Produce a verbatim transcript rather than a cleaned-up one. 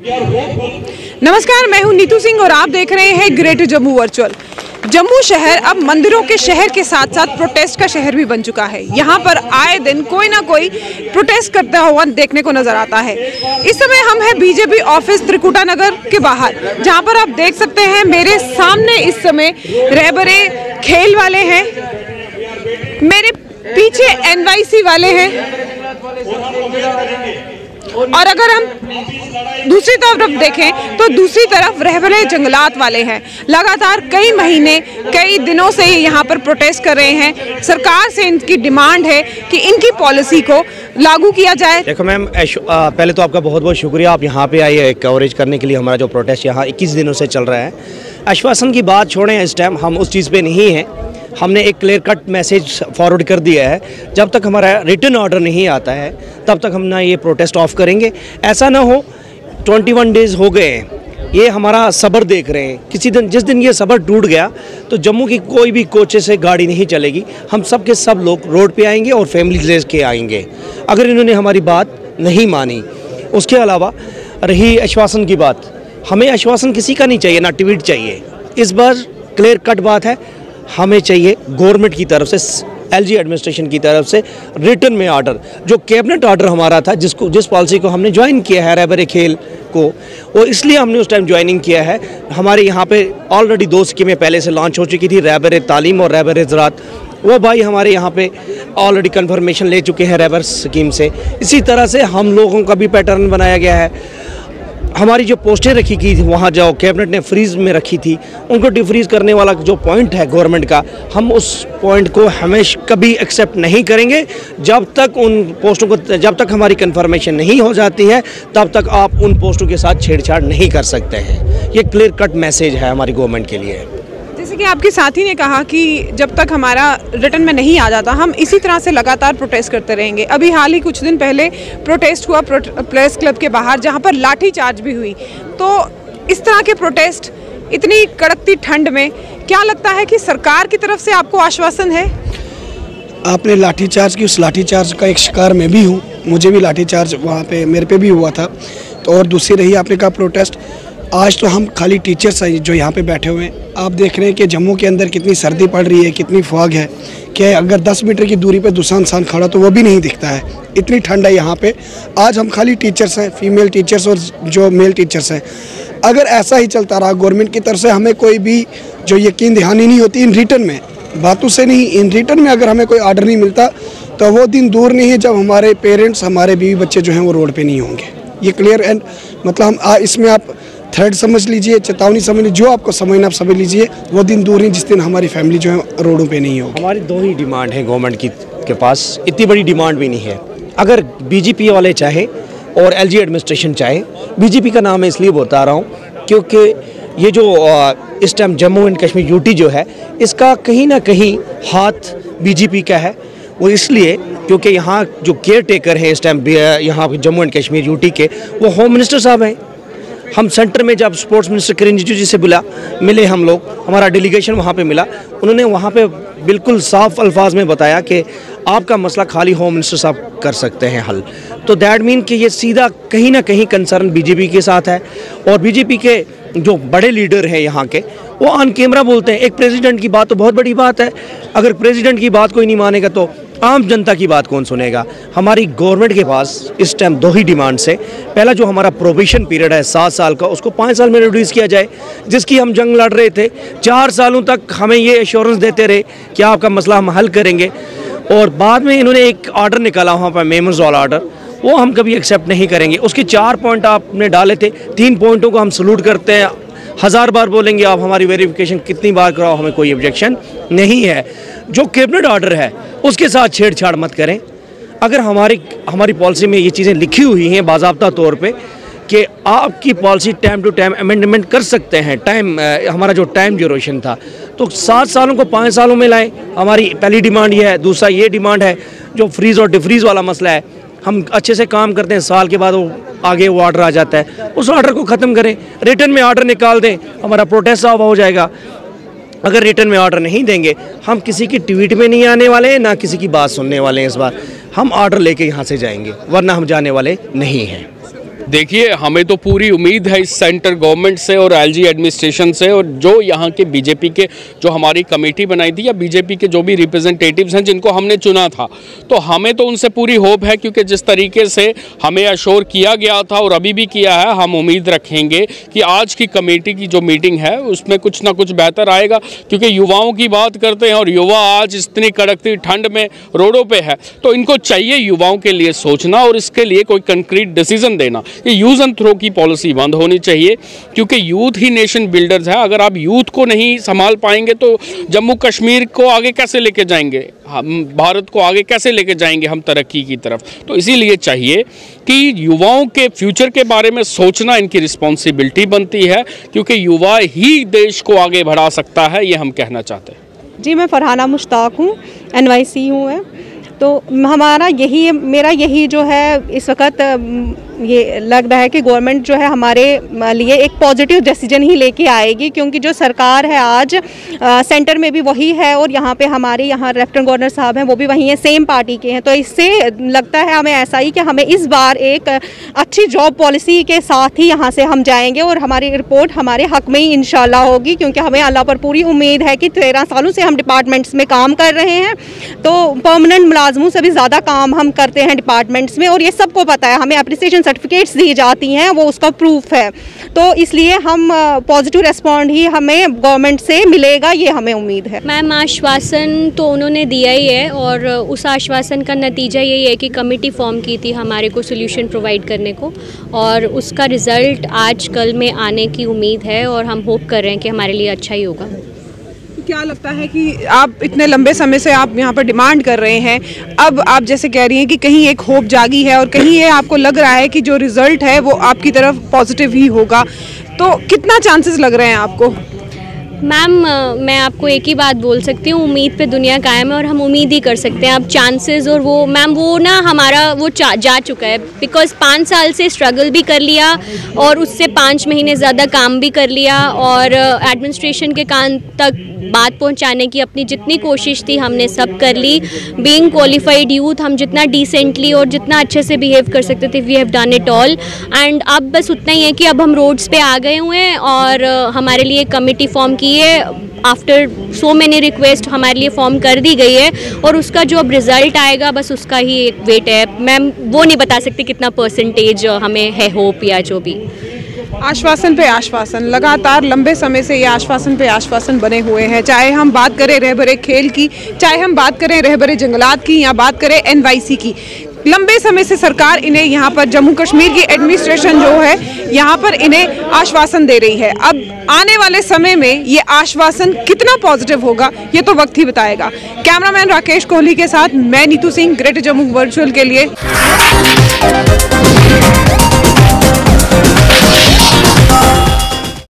नमस्कार, मैं हूं नीतू सिंह और आप देख रहे हैं ग्रेटर जम्मू वर्चुअल। जम्मू शहर अब मंदिरों के शहर के साथ साथ प्रोटेस्ट का शहर भी बन चुका है। यहाँ पर आए दिन कोई ना कोई प्रोटेस्ट करता हुआ देखने को नजर आता है। इस समय हम हैं बीजेपी ऑफिस त्रिकुटा नगर के बाहर, जहाँ पर आप देख सकते हैं मेरे सामने इस समय रहबरे खेल वाले हैं, मेरे पीछे एन वाई सी वाले हैं, और अगर हम दूसरी तरफ देखें तो दूसरी तरफ रहबरे जंगलात वाले हैं। लगातार कई महीने कई दिनों से यहाँ पर प्रोटेस्ट कर रहे हैं। सरकार से इनकी डिमांड है कि इनकी पॉलिसी को लागू किया जाए। देखो मैम, पहले तो आपका बहुत बहुत शुक्रिया, आप यहाँ पे आइए कवरेज करने के लिए। हमारा जो प्रोटेस्ट यहाँ इक्कीस दिनों से चल रहा है, आश्वासन की बात छोड़ें, इस टाइम हम उस चीज़ पे नहीं हैं। हमने एक क्लियर कट मैसेज फॉरवर्ड कर दिया है, जब तक हमारा रिटर्न ऑर्डर नहीं आता है तब तक हम ना ये प्रोटेस्ट ऑफ करेंगे। ऐसा ना हो इक्कीस डेज़ हो गए हैं, ये हमारा सब्र देख रहे हैं। किसी दिन जिस दिन ये सब्र टूट गया तो जम्मू की कोई भी कोचे से गाड़ी नहीं चलेगी। हम सब के सब लोग रोड पे आएंगे और फैमिली ले के आएंगे अगर इन्होंने हमारी बात नहीं मानी। उसके अलावा रही आश्वासन की बात, हमें आश्वासन किसी का नहीं चाहिए, ना ट्वीट चाहिए। इस बार क्लियर कट बात है, हमें चाहिए गवर्नमेंट की तरफ से, एलजी एडमिनिस्ट्रेशन की तरफ से रिटर्न में ऑर्डर, जो कैबिनेट ऑर्डर हमारा था, जिसको जिस पॉलिसी को हमने ज्वाइन किया है रहबरे खेल को, और इसलिए हमने उस टाइम ज्वाइनिंग किया है। हमारे यहाँ पे ऑलरेडी दो स्कीमें पहले से लॉन्च हो चुकी थी, रहबरे तालीम और रहबरे ज़राअत। वो भाई हमारे यहाँ पे ऑलरेडी कन्फर्मेशन ले चुके हैं रहबर स्कीम से। इसी तरह से हम लोगों का भी पैटर्न बनाया गया है। हमारी जो पोस्टें रखी की थी वहाँ जो कैबिनेट ने फ्रीज में रखी थी, उनको डिफ्रीज करने वाला जो पॉइंट है गवर्नमेंट का, हम उस पॉइंट को हमेशा कभी एक्सेप्ट नहीं करेंगे। जब तक उन पोस्टों को, जब तक हमारी कंफर्मेशन नहीं हो जाती है तब तक आप उन पोस्टों के साथ छेड़छाड़ नहीं कर सकते हैं। ये क्लियर कट मैसेज है हमारी गवर्नमेंट के लिए। जैसे कि आपके साथी ने कहा कि जब तक हमारा रिटर्न में नहीं आ जाता हम इसी तरह से लगातार प्रोटेस्ट करते रहेंगे। अभी हाल ही कुछ दिन पहले प्रोटेस्ट हुआ प्रेस क्लब के बाहर, जहां पर लाठी चार्ज भी हुई। तो इस तरह के प्रोटेस्ट इतनी कड़कती ठंड में, क्या लगता है कि सरकार की तरफ से आपको आश्वासन है? आपने लाठी चार्ज की, उस लाठी चार्ज का एक शिकार मैं भी हूँ, मुझे भी लाठी चार्ज वहाँ पे मेरे पे भी हुआ था। तो और दूसरी रही आपने कहा प्रोटेस्ट, आज तो हम खाली टीचर्स हैं जो यहाँ पे बैठे हुए हैं। आप देख रहे हैं कि जम्मू के अंदर कितनी सर्दी पड़ रही है, कितनी फॉग है कि अगर दस मीटर की दूरी पे दूसरा इंसान खड़ा तो वो भी नहीं दिखता है, इतनी ठंड है यहाँ पे। आज हम खाली टीचर्स हैं, फीमेल टीचर्स और जो मेल टीचर्स हैं। अगर ऐसा ही चलता रहा गवर्नमेंट की तरफ से हमें कोई भी जो यकीन दहानी नहीं होती इन रिटर्न में, बातों से नहीं, इन रिटर्न में अगर हमें कोई आर्डर नहीं मिलता तो वो दिन दूर नहीं है जब हमारे पेरेंट्स, हमारे बीवी बच्चे जो हैं वो रोड पर नहीं होंगे। ये क्लियर एंड मतलब हम आ, इसमें आप थ्रेड समझ लीजिए, चेतावनी समझ लीजिए, जो आपको समझना आप समझ लीजिए। वो दिन दूर नहीं जिस दिन हमारी फैमिली जो है रोडों पे नहीं होगी। हमारी दो ही डिमांड है गवर्नमेंट की के पास, इतनी बड़ी डिमांड भी नहीं है। अगर बीजेपी वाले चाहे और एलजी एडमिनिस्ट्रेशन चाहे, बीजेपी का नाम मैं इसलिए बता रहा हूँ क्योंकि ये जो इस time Jammu and Kashmir UT जो है, इसका कहीं ना कहीं हाथ बीजेपी का है। वो इसलिए क्योंकि यहाँ जो केयर टेकर है इस टाइम यहाँ जम्मू एंड कश्मीर यूटी के, वो होम मिनिस्टर साहब हैं। हम सेंटर में जब स्पोर्ट्स मिनिस्टर किरण रिजिजू जी से बुला मिले, हम लोग, हमारा डेलीगेशन वहाँ पे मिला, उन्होंने वहाँ पे बिल्कुल साफ अल्फाज में बताया कि आपका मसला खाली होम मिनिस्टर साहब कर सकते हैं हल। तो दैट मीन कि ये सीधा कहीं ना कहीं कंसर्न बीजेपी के साथ है। और बीजेपी के जो बड़े लीडर हैं यहाँ के, वो ऑन कैमरा बोलते हैं। एक प्रेसिडेंट की बात तो बहुत बड़ी बात है, अगर प्रेसिडेंट की बात कोई नहीं मानेगा तो आम जनता की बात कौन सुनेगा। हमारी गवर्नमेंट के पास इस टाइम दो ही डिमांड से, पहला जो हमारा प्रोबेशन पीरियड है सात साल का, उसको पाँच साल में रिड्यूस किया जाए, जिसकी हम जंग लड़ रहे थे। चार सालों तक हमें ये एश्योरेंस देते रहे कि आपका मसला हम हल करेंगे, और बाद में इन्होंने एक ऑर्डर निकाला वहाँ पर मेमोज वाला ऑर्डर, वो हम कभी एक्सेप्ट नहीं करेंगे। उसके चार पॉइंट आपने डाले थे, तीन पॉइंटों को हम सलूट करते हैं। हज़ार बार बोलेंगे आप हमारी वेरिफिकेशन कितनी बार कराओ, हमें कोई ऑब्जेक्शन नहीं है। जो कैबिनेट ऑर्डर है उसके साथ छेड़छाड़ मत करें। अगर हमारी हमारी पॉलिसी में ये चीज़ें लिखी हुई हैं बाज़ाब्ता तौर पे कि आपकी policy time to time amendment कर सकते हैं, टाइम हमारा जो टाइम ड्यूरेशन था, तो सात सालों को पाँच सालों में लाएं। हमारी पहली डिमांड ये है। दूसरा ये डिमांड है जो फ्रीज़ और डिफ्रीज़ वाला मसला है, हम अच्छे से काम करते हैं, साल के बाद वो आगे वो ऑर्डर आ जाता है, उस ऑर्डर को ख़त्म करें, रिटर्न में ऑर्डर निकाल दें, हमारा प्रोटेस्ट सॉल्व हो जाएगा। अगर रिटर्न में ऑर्डर नहीं देंगे, हम किसी की ट्वीट में नहीं आने वाले हैं, ना किसी की बात सुनने वाले हैं। इस बार हम ऑर्डर लेके यहाँ से जाएंगे, वरना हम जाने वाले नहीं हैं। देखिए, हमें तो पूरी उम्मीद है इस सेंटर गवर्नमेंट से और एलजी एडमिनिस्ट्रेशन से, और जो यहाँ के बीजेपी के जो हमारी कमेटी बनाई थी या बीजेपी के जो भी रिप्रेजेंटेटिव्स हैं जिनको हमने चुना था, तो हमें तो उनसे पूरी होप है, क्योंकि जिस तरीके से हमें अश्योर किया गया था और अभी भी किया है, हम उम्मीद रखेंगे कि आज की कमेटी की जो मीटिंग है उसमें कुछ ना कुछ बेहतर आएगा। क्योंकि युवाओं की बात करते हैं और युवा आज इतनी कड़कती ठंड में रोडों पे है, तो इनको चाहिए युवाओं के लिए सोचना और इसके लिए कोई कंक्रीट डिसीजन देना। ये यूज़ एंड थ्रो की पॉलिसी बंद होनी चाहिए, क्योंकि यूथ ही नेशन बिल्डर्स है। अगर आप यूथ को नहीं संभाल पाएंगे तो जम्मू कश्मीर को आगे कैसे लेके जाएंगे, हम भारत को आगे कैसे लेके जाएंगे हम तरक्की की तरफ। तो इसीलिए चाहिए कि युवाओं के फ्यूचर के बारे में सोचना इनकी रिस्पॉन्सिबिलिटी बनती है, क्योंकि युवा ही देश को आगे बढ़ा सकता है, ये हम कहना चाहते हैं। जी, मैं फरहाना मुश्ताक हूँ, एन वाई सी हूँ है। तो हमारा यही मेरा यही जो है इस वक्त ये लग रहा है कि गवर्नमेंट जो है हमारे लिए एक पॉजिटिव डिसीजन ही लेके आएगी, क्योंकि जो सरकार है आज आ, सेंटर में भी वही है और यहाँ पे हमारे यहाँ लेफ्टिनेंट गवर्नर साहब हैं वो भी वही हैं, सेम पार्टी के हैं। तो इससे लगता है हमें ऐसा ही कि हमें इस बार एक अच्छी जॉब पॉलिसी के साथ ही यहाँ से हम जाएंगे और हमारी रिपोर्ट हमारे हक में ही इंशाल्लाह होगी, क्योंकि हमें अल्लाह पर पूरी उम्मीद है कि तेरह सालों से हम डिपार्टमेंट्स में काम कर रहे हैं, तो परमानेंट मुलाजमों से भी ज़्यादा काम हम करते हैं डिपार्टमेंट्स में, और ये सबको पता है। हमें अप्रिसिएशन सर्टिफिकेट्स दी जाती हैं, वो उसका प्रूफ है। तो इसलिए हम पॉजिटिव रेस्पॉन्ड ही हमें गवर्नमेंट से मिलेगा, ये हमें उम्मीद है। मैम, आश्वासन तो उन्होंने दिया ही है और उस आश्वासन का नतीजा यही है कि कमेटी फॉर्म की थी हमारे को सोल्यूशन प्रोवाइड करने को, और उसका रिज़ल्ट आज कल में आने की उम्मीद है और हम होप कर रहे हैं कि हमारे लिए अच्छा ही होगा। क्या लगता है कि आप इतने लंबे समय से आप यहाँ पर डिमांड कर रहे हैं, अब आप जैसे कह रही हैं कि कहीं एक होप जागी है और कहीं ये आपको लग रहा है कि जो रिज़ल्ट है वो आपकी तरफ पॉजिटिव ही होगा, तो कितना चांसेस लग रहे हैं आपको? मैम, मैं आपको एक ही बात बोल सकती हूँ, उम्मीद पे दुनिया कायम है और हम उम्मीद ही कर सकते हैं। अब चांसेस और वो मैम वो ना हमारा वो जा चुका है, बिकॉज पाँच साल से स्ट्रगल भी कर लिया और उससे पाँच महीने ज़्यादा काम भी कर लिया, और एडमिनिस्ट्रेशन के कान तक बात पहुंचाने की अपनी जितनी कोशिश थी हमने सब कर ली। बीइंग क्वालिफाइड यूथ, हम जितना डिसेंटली और जितना अच्छे से बिहेव कर सकते थे, we have done it all. And अब बस उतना ही है कि अब हम रोड्स पे आ गए हुए हैं और हमारे लिए कमेटी फॉर्म की है, आफ्टर सो मैनी रिक्वेस्ट हमारे लिए फॉर्म कर दी गई है, और उसका जो अब रिज़ल्ट आएगा बस उसका ही एक वेट है। मैम, वो नहीं बता सकती कितना परसेंटेज हमें है होप या जो भी। आश्वासन पे आश्वासन, लगातार लंबे समय से ये आश्वासन पे आश्वासन बने हुए हैं, चाहे हम बात करें रहबरे खेल की, चाहे हम बात करें रहबरे जंगलात की, या बात करें एन वाई सी की। लंबे समय से सरकार इन्हें यहाँ पर जम्मू कश्मीर की एडमिनिस्ट्रेशन जो है यहाँ पर इन्हें आश्वासन दे रही है। अब आने वाले समय में ये आश्वासन कितना पॉजिटिव होगा ये तो वक्त ही बताएगा। कैमरामैन राकेश कोहली के साथ मैं नीतू सिंह, ग्रेटर जम्मू वर्चुअल के लिए।